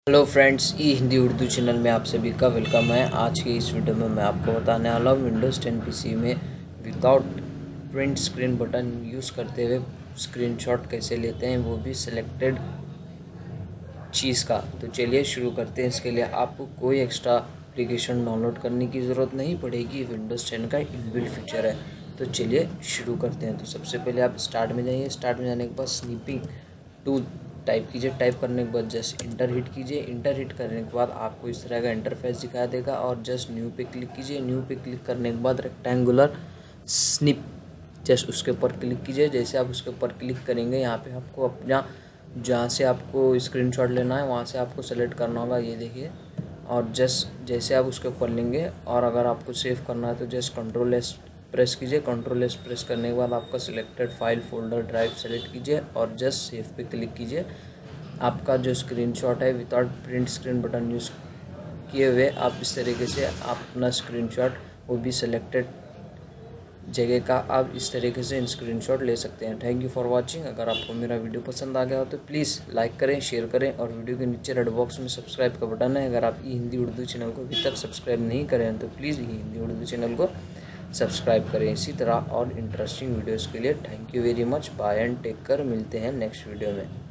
Hello friends, E Hindi Urdu channel में आप सभी का वेलकम है। आज की इस वीडियो में मैं आपको बताने वाला हूँ विंडोज़ 10 पीसी में without print screen button use करते हुए स्क्रीनशॉट कैसे लेते हैं, वो भी सिलेक्टेड चीज़ का। तो चलिए शुरू करते हैं। इसके लिए आपको कोई एक्स्ट्रा एप्लीकेशन डाउनलोड करने की ज़रूरत नहीं पड़ेगी, विंडोज़ 10 का इनबिल्ट फीचर है। तो चलिए शुरू करते हैं। तो सबसे पहले आप स्टार्ट में जाइए। स्टार्ट में जाने के बाद स्नीपिंग टू टाइप कीजिए। टाइप करने के बाद जस्ट इंटर हिट कीजिए। इंटर हिट करने के बाद आपको इस तरह का इंटरफेस दिखा देगा और जस्ट न्यू पे क्लिक कीजिए। न्यू पे क्लिक करने के बाद रेक्टेंगुलर स्निप जस्ट उसके ऊपर क्लिक कीजिए। जैसे आप उसके ऊपर क्लिक करेंगे, यहाँ पे आपको अपना जहाँ से आपको स्क्रीनशॉट लेना है वहाँ से आपको सेलेक्ट करना होगा, ये देखिए। और जस्ट जैसे आप उसके ऊपर लेंगे और अगर आपको सेव करना है तो जस्ट कंट्रोल एस प्रेस कीजिए। कंट्रोल एस प्रेस करने के बाद आपका selected file folder drive select कीजिए और जस्ट सेव पे क्लिक कीजिए। आपका जो स्क्रीनशॉट है without print screen button use किए हुए आप इस तरीके से अपना स्क्रीनशॉट, वो भी सिलेक्टेड जगह का, आप इस तरीके से स्क्रीनशॉट ले सकते हैं। Thank you for watching. अगर आपको मेरा वीडियो पसंद आ गया हो तो प्लीज़ लाइक करें, शेयर करें और वीडियो के नीचे रेड बॉक्स में सब्सक्राइब का बटन है। अगर आप ई हिंदी उर्दू चैनल को अभी तक सब्सक्राइब नहीं करें तो please E Hindi Urdu channel को सब्सक्राइब करें इसी तरह और इंटरेस्टिंग वीडियोज़ के लिए। Thank you very much. Bye and take care. मिलते हैं नेक्स्ट वीडियो में।